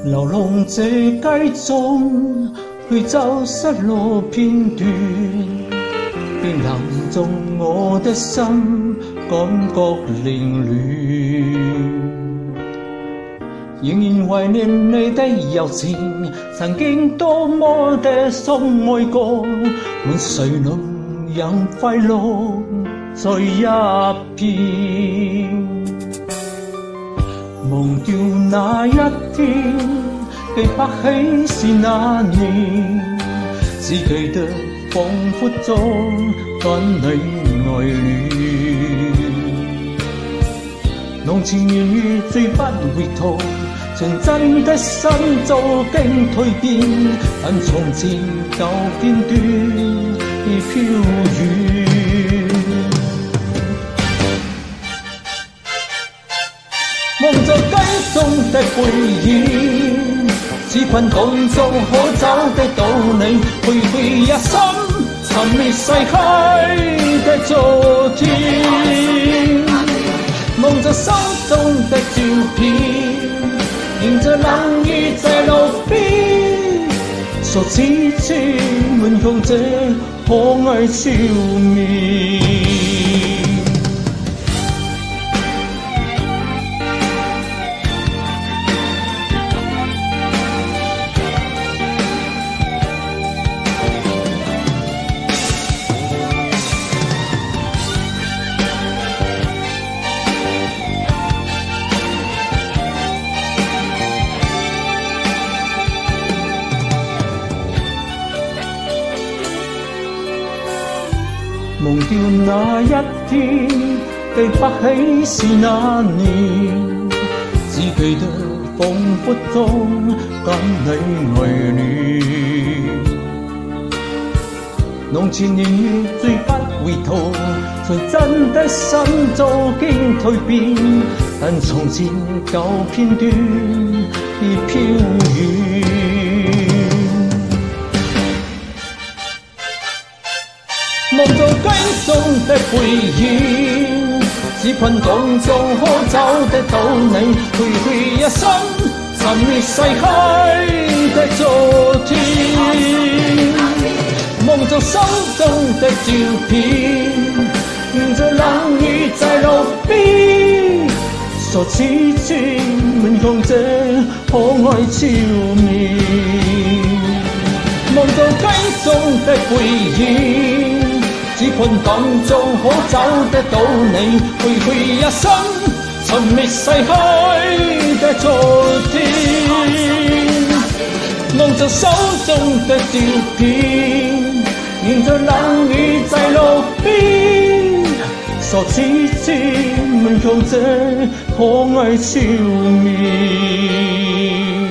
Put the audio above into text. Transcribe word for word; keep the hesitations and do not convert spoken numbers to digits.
流浪这街中，去找失落片段，便冷中我的心，感觉凌乱。仍然怀念你的柔情，曾经多么的深爱过，满谁能让快乐在一片？忘掉那一天，记不起是那年，只记得仿佛中跟你爱戀。濃情言語追不回頭，純真的心早經蛻變，但從前舊片段已飄遠。望着街中的背影，只困當中可找得到你，回味一生尋覓逝去的昨天。望着心中的照片，迎着冷雨在路邊，傻痴痴滿共這可愛笑面。忘掉那一天，記不起是那年，只記得彷彿中跟你愛戀。濃情言語追不回頭，純真的心早經蛻變，但從前舊片段已飄遠。望着街中的背影，只困當中可找得到你，回味一生尋覓逝去的昨天。望着心中的照片，迎着冷雨在路邊，傻痴痴滿共這可愛笑面。望着街中的背影，只困當中可找得到你，回味一生尋覓逝去的昨天。望着手中的照片，迎着冷雨在路邊，傻痴痴滿共這可愛笑面。